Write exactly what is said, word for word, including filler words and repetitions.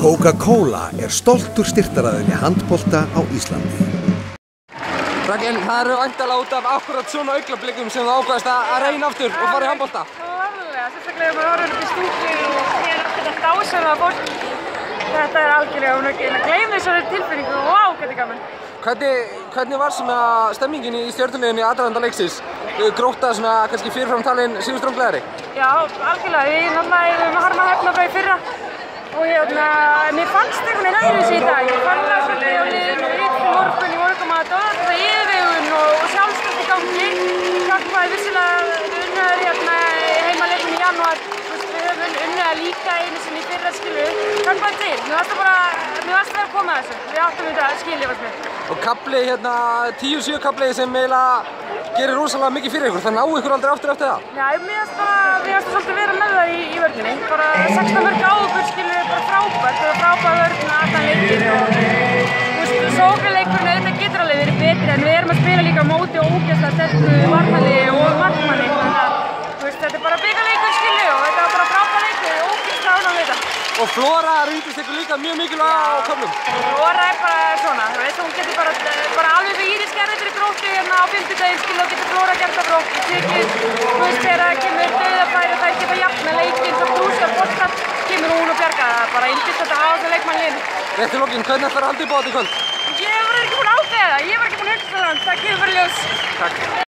Coca-Cola er stoltur styrktaraðili handbolta á Íslandi. Rakel, það eru væntanlega út af akkurat svona augnablikum sem þú ákvaðist að reyna aftur og fara í handbolta. Klárlega, sérstaklega þegar maður horfir upp í stúku og hér er þetta dásamlega fólk. Þetta er algjörlega ónöggið. Að gleyma þessari tilfinningu og vá, hvað þetta er gaman. Hvernig, hvernig var svona stemmingin í stjörnuliðinu í aðdraganda leiksins? Grótta svona kannski fyrirfram talin sigurstranglegri? Já, algjörlega. Við náttúrulega erum að harma Hafnarfjörð í fyrra og hérna, mér fannst einhvern veginn öðruvísi í dag. Ég fann það svolítið á liðinu í morgun, í morgun að þetta yfirvegun og sjálfstöld í gangi. Hjálpaði vissilega unnaður hérna heimaleikinn í janúar. Við höfum unnað líka einu sinni í fyrra skilu. Hjálpaði til. Mér varst það bara, mér varst það að koma að þessu. Við áttum þetta skilið fannst mér. Og kafli hérna, tíu sjö kafli sem eiginlega gerir rosalega mikið fyrir ykkur, þannig á ykkur aldrei aftur eftir það? Já, mér finnst bara, mér finnst það svolítið vera með það í, í vörninni. Bara sextán mörk á okkur skilur bara frábært, það er frábært vörn allan leikinn og þú veist, sóknarleikurinn auðvitað getur alveg verið betri en við erum að spila líka á móti og ógeðslega sterku varnarliði og markmanni. Þannig að, þú veist, þetta er bara bikarleikur skilur og þetta var bara frábært leikur og ógeðslega ánægður með þetta. Og Flóra reyndist ykkur líka mjög mikilvæg á köflum. Flóra er bara svona, þú veist, hún getur bara, bara alveg við íris gerði fyrir Gróttu hérna á fimmtudaginn skil og getur Flóra gert það fyrir okkur. Tekið, þú veist, þegar það kemur dauðafæri og þær geta jafna leikinn svo blúsar boltar, kemur hún og bjargar það. Bara yndist þetta á þessu leikmannliðinu. Rétt í lokin, hvernig ætlar að halda upp á þetta í kvöld? Ég var ekki búin að ákveða það, ég var ekki búin að hugsa það, það kemur bara ljós. Takk.